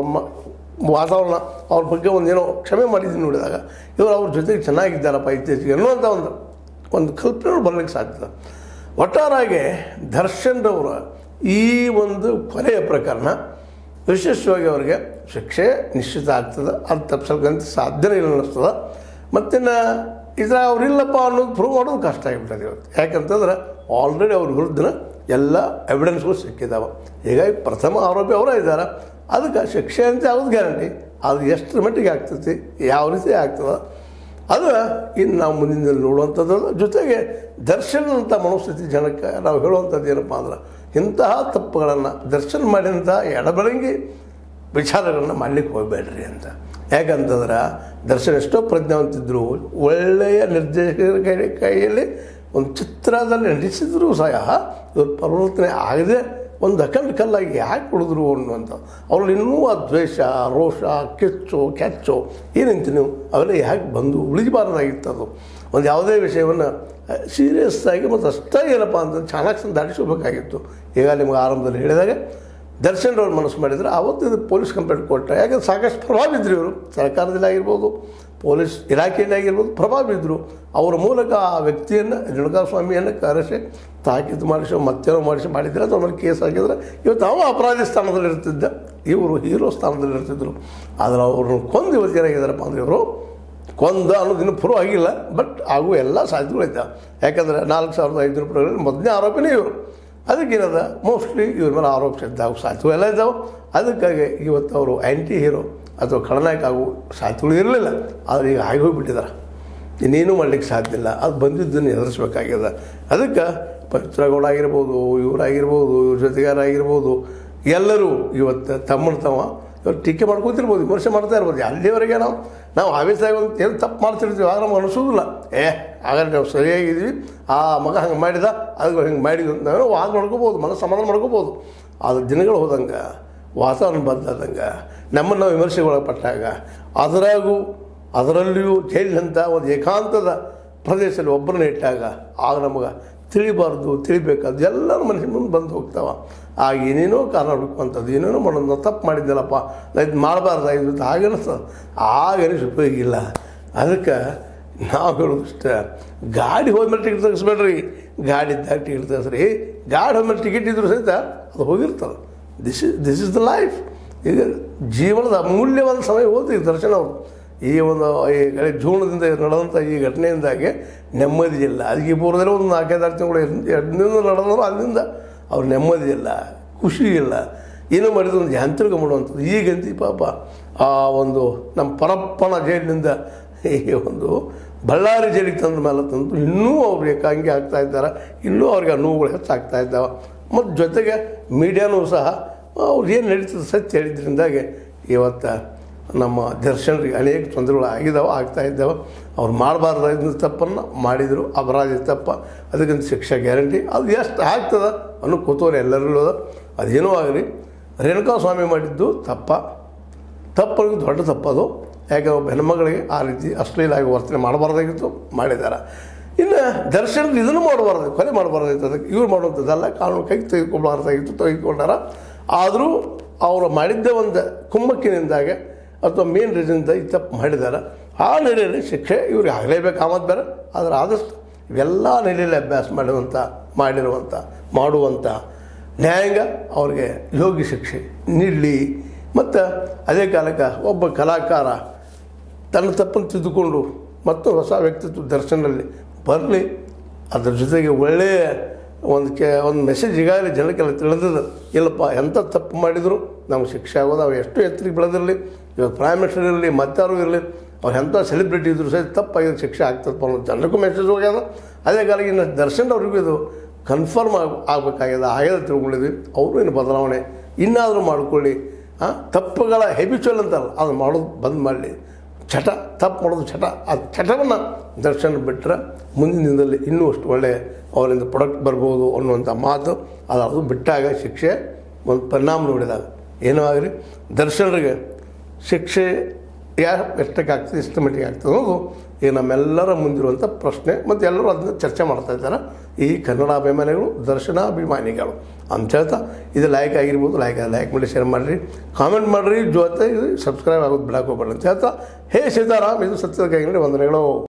ವಾತಾವರಣ ಅವ್ರ ಬಗ್ಗೆ ಒಂದೇನೋ ಕ್ಷಮೆ ಮಾಡಿದ್ದೀನಿ ನೋಡಿದಾಗ ಇವರು ಅವ್ರ ಜೊತೆಗೆ ಚೆನ್ನಾಗಿದ್ದಾರಪ್ಪ ಇತ್ತೀಚೆಗೆ ಅನ್ನುವಂಥ ಒಂದು ಕಲ್ಪನೆ ಬರಲಿಕ್ಕೆ ಸಾಧ್ಯತೆ. ಒಟ್ಟಾರಾಗಿ ದರ್ಶನ್ರವರ ಈ ಒಂದು ಕೊಲೆಯ ಪ್ರಕರಣ ವಿಶೇಷವಾಗಿ ಅವರಿಗೆ ಶಿಕ್ಷೆ ನಿಶ್ಚಿತ ಆಗ್ತದೆ. ಅದು ತಪ್ಪಿಸೋಕ್ಕಂತ ಸಾಧ್ಯನೇ ಇಲ್ಲ ಅನ್ನಿಸ್ತದೆ. ಮತ್ತಿನ್ನು ಇದರ ಅವರಿಲ್ಲಪ್ಪ ಅನ್ನೋದು ಪ್ರೂವ್ ಮಾಡೋದು ಕಷ್ಟ ಆಗಿಬಿಟ್ಟದೆ ಇವತ್ತು. ಯಾಕಂತಂದ್ರೆ ಆಲ್ರೆಡಿ ಅವ್ರ ವಿರುದ್ಧನ ಎಲ್ಲ ಎವಿಡೆನ್ಸ್ಗಳು ಸಿಕ್ಕಿದ್ದಾವೆ. ಹೀಗಾಗಿ ಪ್ರಥಮ ಆರೋಪಿ ಅವರೇ ಇದ್ದಾರೆ. ಅದಕ್ಕೆ ಶಿಕ್ಷೆ ಅಂತ ಯಾವುದು ಗ್ಯಾರಂಟಿ, ಅದು ಎಷ್ಟರ ಮಟ್ಟಿಗೆ ಆಗ್ತೈತಿ, ಯಾವ ರೀತಿ ಆಗ್ತದೆ ಅದು ಇನ್ನು ನಾವು ಮುಂದಿನ ನೋಡುವಂಥದ್ದು. ಜೊತೆಗೆ ದರ್ಶನ್ ಅಂತ ಮನೋಸ್ಥಿತಿ ಜನಕ್ಕೆ ನಾವು ಹೇಳುವಂಥದ್ದು ಏನಪ್ಪ ಅಂದ್ರೆ ಇಂತಹ ತಪ್ಪುಗಳನ್ನು ದರ್ಶನ್ ಮಾಡಿದಂಥ ಎಡಬರಂಗಿ ವಿಚಾರಗಳನ್ನ ಮಾಡಲಿಕ್ಕೆ ಹೋಗಬೇಡ್ರಿ ಅಂತ. ಯಾಕಂತಂದ್ರೆ ದರ್ಶನ್ ಎಷ್ಟೋ ಪ್ರಜ್ಞಾವಂತಿದ್ರು, ಒಳ್ಳೆಯ ನಿರ್ದೇಶಕರ ಕೈಯಲ್ಲಿ ಒಂದು ಚಿತ್ರದಲ್ಲಿ ನಟಿಸಿದ್ರು ಸಹ ಇವರು ಪರಿವರ್ತನೆ ಆಗದೆ ಒಂದು ಅಖಂಡ ಕಲ್ಲಾಗಿ ಯಾಕೆ ಉಳಿದ್ರು ಅನ್ನುವಂಥ ಅವ್ರಲ್ಲಿ ಇನ್ನೂ ಆ ದ್ವೇಷ, ರೋಷ, ಕೆಚ್ಚು ಏನಂತ ನೀವು ಅವೆಲ್ಲ ಯಾಕೆ ಬಂದು ಉಳಿಬಾರ್ದಾಗಿತ್ತು. ಅದು ಒಂದು ಯಾವುದೇ ವಿಷಯವನ್ನು ಸೀರಿಯಸ್ ಆಗಿ ಮತ್ತು ಅಷ್ಟೇ ಏನಪ್ಪ ಅಂತ ಚೆನ್ನಾಗಿ ದಾಟಿಸಬೇಕಾಗಿತ್ತು. ಈಗ ನಿಮಗೆ ಆರಂಭದಲ್ಲಿ ಹೇಳಿದಾಗ ದರ್ಶನ್ರವ್ರು ಮನಸ್ಸು ಮಾಡಿದರೆ ಆವತ್ತು ಇದು ಪೊಲೀಸ್ ಕಂಪ್ಲೇಂಟ್ ಕೊಟ್ಟರೆ. ಯಾಕಂದ್ರೆ ಸಾಕಷ್ಟು ಪ್ರಭಾವ ಇದ್ದರು ಇವರು, ಸರ್ಕಾರದಲ್ಲಿ ಆಗಿರ್ಬೋದು ಪೊಲೀಸ್ ಇಲಾಖೆಯಲ್ಲಿ ಆಗಿರ್ಬೋದು ಪ್ರಭಾವ ಇದ್ದರು. ಅವರ ಮೂಲಕ ಆ ವ್ಯಕ್ತಿಯನ್ನು ರೇಣುಕಾಸ್ವಾಮಿಯನ್ನು ಕರೆಸಿ ತಾಕೀತು ಮಾಡಿಸೋ ಮತ್ತೇನೋ ಮಾಡಿದರೆ ಅದ್ರ ಮೇಲೆ ಕೇಸ್ ಆಗಿದ್ರೆ ಇವತ್ತು ನಾವು ಅಪರಾಧಿ ಸ್ಥಾನದಲ್ಲಿ ಇರ್ತಿದ್ದ, ಇವರು ಹೀರೋ ಸ್ಥಾನದಲ್ಲಿ ಇರ್ತಿದ್ರು. ಆದರೆ ಅವ್ರನ್ನ ಕೊಂದು ಇವತ್ತು ಏನಾಗಿದ್ದಾರಪ್ಪ ಅಂದರೆ ಇವರು ಕೊಂದ ಅನ್ನೋದಿನ್ನೂ ಪ್ರೂವ್ ಆಗಿಲ್ಲ. ಬಟ್ ಆಗುವ ಎಲ್ಲ ಸಾಧ್ಯತೆಗಳಿದ್ದಾವೆ. ಯಾಕಂದರೆ 4,500 ರೂಪಾಯಿಗಳಲ್ಲಿ ಮೊದಲನೇ ಆರೋಪಿನೇ ಇವರು. ಅದಕ್ಕೇನದ ಮೋಸ್ಟ್ಲಿ ಇವ್ರ ಮೇಲೆ ಆರೋಪ ಸಿದ್ಧಾಗೋ ಸಾಧ್ಯತೆ ಎಲ್ಲ ಇದ್ದಾವೆ. ಅದಕ್ಕಾಗಿ ಇವತ್ತು ಅವರು ಆ್ಯಂಟಿ ಹೀರೋ ಅಥವಾ ಖಳನಾಯಕ ಆಗುವ ಸಾಧ್ಯತೆಗಳು ಇರಲಿಲ್ಲ. ಆದರೆ ಈಗ ಆಗಿ ಹೋಗಿಬಿಟ್ಟಿದ್ದಾರೆ, ಇನ್ನೇನು ಮಾಡಲಿಕ್ಕೆ ಸಾಧ್ಯ ಇಲ್ಲ. ಅದು ಬಂದಿದ್ದನ್ನು ಎದುರಿಸ್ಬೇಕಾಗ್ಯದ. ಅದಕ್ಕೆ ಪವಿತ್ರಗೌಡ ಆಗಿರ್ಬೋದು, ಇವರಾಗಿರ್ಬೋದು, ಇವ್ರ ಜೊತೆಗಾರಾಗಿರ್ಬೋದು ಎಲ್ಲರೂ ಇವತ್ತು ತಮ್ಮ ಇವ್ರು ಟೀಕೆ ಮಾಡ್ಕೊತಿರ್ಬೋದು, ವಿಮರ್ಶೆ ಮಾಡ್ತಾ ಇರ್ಬೋದು. ಅಲ್ಲಿವರೆಗೆ ನಾವು ಆವೇಶಾಗಿ ಒಂದು ಏನು ತಪ್ಪು ಮಾಡ್ತಿರ್ತೀವಿ, ಆಗ ನಮ್ಗೆ ಅನಿಸೋದಿಲ್ಲ. ಹಾಗಾದ್ರೆ ನಾವು ಸರಿಯಾಗಿದ್ದೀವಿ, ಆ ಮಗ ಹಂಗೆ ಮಾಡಿದ ಅದು ಹಿಂಗೆ ಮಾಡಿದ್ವಿ ಅಂತ ನಾವು ವಾದ ಮಾಡ್ಕೋಬೋದು, ಮನಸ್ಸು ಸಮಾಧಾನ ಮಾಡ್ಕೋಬೋದು. ಅದು ದಿನಗಳು ಹೋದಂಗೆ ವಾತಾವರಣ ಬದಲಾದಂಗೆ ನಮ್ಮನ್ನು ನಾವು ವಿಮರ್ಶೆಗೊಳಪಟ್ಟಾಗ ಅದರಲ್ಲಿಯೂ ಜೈಲಿನಂಥ ಒಂದು ಏಕಾಂತದ ಪ್ರದೇಶದಲ್ಲಿ ಒಬ್ಬರನ್ನ ಇಟ್ಟಾಗ ಆಗ ನಮಗೆ ತಿಳಿಬೇಕಾದ್ದು ಎಲ್ಲರೂ ಮನುಷ್ಯನ ಮುಂದೆ ಬಂದು ಹೋಗ್ತಾವೆ. ಆಗ ಏನೇನೋ ಕಾರಣ ಹುಡುಕುವಂಥದ್ದು, ಏನೇನೋ ಮಾಡೋದು ತಪ್ಪು ಮಾಡಿದ್ದೆಲ್ಲಪ್ಪ ಇದು ಮಾಡಬಾರ್ದಾಗಿದ್ದು ಅಂತ ಹಾಗೆ ಅನಿಸ್ತದೆ. ಆಗನಿಸ್ ಉಪಯೋಗ ಇಲ್ಲ. ಅದಕ್ಕೆ ನಾವು ಹೇಳೋದಷ್ಟೇ, ಗಾಡಿ ಹೋದ್ಮೇಲೆ ಟಿಕೆಟ್ ತೆಗಿಸ್ಬೇಡ್ರಿ, ಗಾಡಿ ಇದ್ದಾಗ ಟಿಕೆಟ್ ತೆಗಿಸ್ರಿ. ಗಾಡಿ ಹೋದ್ಮೇಲೆ ಟಿಕೆಟ್ ಇದ್ರೂ ಸಹಿತ ಅದು ಹೋಗಿರ್ತದೆ. This is the life. ಈಗ ಜೀವನದ ಅಮೂಲ್ಯವಾದ ಸಮಯ ಹೋಗ್ತೀವಿ ದರ್ಶನ ಅವರು. ಈ ಜೂನದಿಂದ ನಡೆದಂಥ ಈ ಘಟನೆಯಿಂದಾಗಿ ನೆಮ್ಮದಿ ಇಲ್ಲ. ಅದಕ್ಕೆ ಪೂರ್ವದಲ್ಲಿ ಒಂದು 4-5 ತಿಂಗಳು 2 ದಿನ ನಡೆದವರು ಅಲ್ಲಿಂದ ಅವ್ರು ನೆಮ್ಮದಿ ಇಲ್ಲ, ಖುಷಿ ಇಲ್ಲ, ಏನೋ ಮಾಡಿದ್ರು ಒಂದು ಯಾಂತ್ರಿಕ ಮಾಡುವಂಥದ್ದು. ಈಗಂತ ಪಾಪ ಆ ಒಂದು ನಮ್ಮ ಪರಪ್ಪನ ಜೈಲಿನಿಂದ ಈ ಒಂದು ಬಳ್ಳಾರಿ ಜೈಲಿಗೆ ತಂದ ಮೇಲೆ ತಂದು ಇನ್ನೂ ಅವ್ರು ಏಕಾಂಗಿ ಆಗ್ತಾ ಇದ್ದಾರೆ, ಇನ್ನೂ ಅವ್ರಿಗೆ ನೋವುಗಳು ಹೆಚ್ಚಾಗ್ತಾ ಇದ್ದಾವೆ. ಮತ್ತು ಜೊತೆಗೆ ಮೀಡಿಯಾನೂ ಸಹ ಅವ್ರು ಏನು ನಡೀತದೆ ಸತ್ಯ ಹೇಳಿದ್ರಿಂದಾಗಿ ಇವತ್ತು ನಮ್ಮ ದರ್ಶನರಿಗೆ ಅನೇಕ ತೊಂದರೆಗಳು ಆಗ್ತಾ ಇದ್ದಾವೆ. ಅವ್ರು ಮಾಡಬಾರ್ದಾಗಿದ್ದ ತಪ್ಪನ್ನು ಮಾಡಿದರು, ಅಪರಾಧಿ ತಪ್ಪ, ಅದಕ್ಕಿಂತ ಶಿಕ್ಷೆ ಗ್ಯಾರಂಟಿ. ಅದು ಎಷ್ಟು ಆಗ್ತದೆ ಅನ್ನೋ ಕೂತವ್ರು ಎಲ್ಲರಲ್ಲೂ ಅದ. ಅದೇನೋ ಆಗಲಿ, ರೇಣುಕಾಸ್ವಾಮಿ ಮಾಡಿದ್ದು ತಪ್ಪಲ್ಲಿ ದೊಡ್ಡ ತಪ್ಪದು. ಯಾಕೆ ಒಬ್ಬ ಹೆಣ್ಮಗಳಿಗೆ ಆ ರೀತಿ ಅಶ್ಲೀಲಾಗಿ ವರ್ತನೆ ಮಾಡಬಾರ್ದಾಗಿತ್ತು, ಮಾಡಿದ್ದಾರೆ. ಇನ್ನು ದರ್ಶನಕ್ಕೆ ಇದನ್ನು ಮಾಡಬಾರ್ದು, ಕೊಲೆ ಮಾಡಬಾರ್ದಾಗಿತ್ತು. ಅದಕ್ಕೆ ಇವ್ರು ಮಾಡುವಂಥದ್ದಲ್ಲ, ಕಾನೂನು ಕೈಗೆ ತೆಗೆದುಕೊಂಡಾರ. ಆದರೂ ಅವರು ಮಾಡಿದ್ದ ಒಂದು ಕುಮ್ಮಕ್ಕಿನಿಂದಾಗೆ ಅಥವಾ ಮೇನ್ ರೀಸನ್ನಿಂದ ಈ ತಪ್ಪು ಮಾಡಿದ್ದಾರೆ. ಆ ನೆಲೆಯಲ್ಲಿ ಶಿಕ್ಷೆ ಇವ್ರಿಗೆ ಆಗಲೇಬೇಕು, ಆಮದು ಬೇರೆ. ಆದರೆ ಆದಷ್ಟು ಇವೆಲ್ಲ ನೆಲೆಯಲ್ಲಿ ಅಭ್ಯಾಸ ಮಾಡುವಂಥ ನ್ಯಾಯಾಂಗ ಅವ್ರಿಗೆ ಯೋಗ್ಯ ಶಿಕ್ಷೆ ನೀಡಲಿ. ಮತ್ತು ಅದೇ ಕಾಲಕ್ಕೆ ಒಬ್ಬ ಕಲಾಕಾರ ತನ್ನ ತಪ್ಪನ್ನು ತಿದ್ದುಕೊಂಡು ಮತ್ತು ಹೊಸ ವ್ಯಕ್ತಿತ್ವ ದರ್ಶನದಲ್ಲಿ ಬರಲಿ. ಅದ್ರ ಜೊತೆಗೆ ಒಳ್ಳೆಯ ಒಂದು ಮೆಸೇಜ್ ಈಗಾಗಲೇ ಜನಕ್ಕೆಲ್ಲ ತಿಳಿದಿದೆ. ಇಲ್ಲಪ್ಪ, ಎಂಥ ತಪ್ಪು ಮಾಡಿದ್ರು ನಮ್ಗೆ ಶಿಕ್ಷೆ ಆಗೋದು. ಅವು ಎಷ್ಟು ಎತ್ತರಿಗೆ ಬೆಳೆದಿರಲಿ, ಇವತ್ತು ಪ್ರೈಮ್ ಮಿನಿಸ್ಟರ್ ಇರಲಿ, ಮತ್ತಾರು ಇರಲಿ, ಅವ್ರು ಎಂಥ ಸೆಲೆಬ್ರಿಟಿ ಇದ್ರು ಸಹ ತಪ್ಪಾಗಿರೋ ಶಿಕ್ಷೆ ಆಗ್ತದಪ್ಪ ಅನ್ನೋದು ಜನರಿಗೂ ಮೆಸೇಜ್ ಹೋಗ್ಯದ. ಅದೇ ಕಾಲಕ್ಕೆ ಇನ್ನು ದರ್ಶನ್ ಅವ್ರಿಗೂ ಇದು ಕನ್ಫರ್ಮ್ ಆಗ್ಯದ ತಿಳ್ಕೊಂಡಿದ್ವಿ. ಅವರು ಏನು ಬದಲಾವಣೆ ಇನ್ನಾದರೂ ಮಾಡ್ಕೊಳ್ಳಿ. ತಪ್ಪುಗಳ ಹೆಬಿಚುವಲ್ ಅಂತಲ್ಲ, ಅದು ಮಾಡೋದು ಬಂದ್ ಮಾಡಲಿ. ತಪ್ಪು ಮಾಡೋದು ಚಟ, ಆ ಚಟವನ್ನು ದರ್ಶನ ಬಿಟ್ಟರೆ ಮುಂದಿನ ದಿನದಲ್ಲಿ ಇನ್ನೂ ಅಷ್ಟು ಒಳ್ಳೆಯ ಅವರಿಂದ ಪ್ರೊಡಕ್ಟ್ ಬರ್ಬೋದು ಅನ್ನುವಂಥ ಮಾತು. ಅದು ಬಿಟ್ಟಾಗ ಶಿಕ್ಷೆ ಒಂದು ಪರಿಣಾಮ ನೋಡಿದಾಗ ಏನೋ ಆಗಲಿ ದರ್ಶನರಿಗೆ ಶಿಕ್ಷೆ ಎಷ್ಟಕ್ಕೆ ಆಗ್ತದೆ, ಎಷ್ಟು ಮಟ್ಟಿಗೆ ಆಗ್ತದೆ ಅನ್ನೋದು ಈಗ ನಮ್ಮೆಲ್ಲರ ಮುಂದಿರುವಂಥ ಪ್ರಶ್ನೆ. ಮತ್ತು ಎಲ್ಲರೂ ಅದನ್ನ ಚರ್ಚೆ ಮಾಡ್ತಾಯಿದ್ದಾರೆ, ಈ ಕನ್ನಡ ಅಭಿಮಾನಿಗಳು, ದರ್ಶನಾಭಿಮಾನಿಗಳು ಅಂತ ಹೇಳ್ತಾ. ಇದು ಲೈಕ್ ಆಗಿರ್ಬೋದು, ಲೈಕ್ ಮಾಡಿ, ಶೇರ್ ಮಾಡಿರಿ, ಕಾಮೆಂಟ್ ಮಾಡಿರಿ, ಜೊತೆ ಇದು ಸಬ್ಸ್ಕ್ರೈಬ್ ಆಗೋದು ಬಿಡಕ್ಕೆ ಹೋಗ್ಬೇಡಿ ಅಂತ ಹೇಳ್ತಾ, ಹೇ ಸೀತಾರಾಮ್, ಇದು ಸತ್ಯದ ಕೈಗಡೆ ವಂದನೆಗಳು.